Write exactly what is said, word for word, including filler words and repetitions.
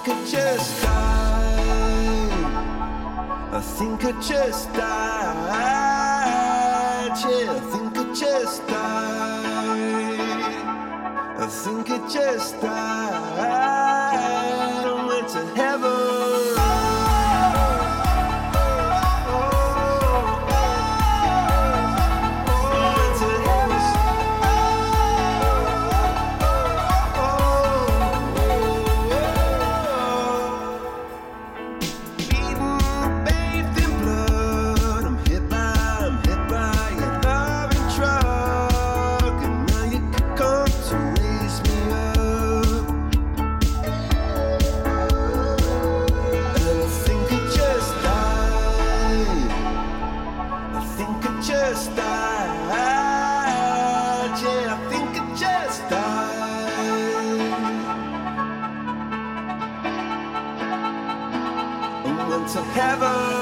think I just died. I think I just died. Yeah, I think I just died. I think I just died. I went to heaven. Just died, yeah, I think I just died. I went to heaven.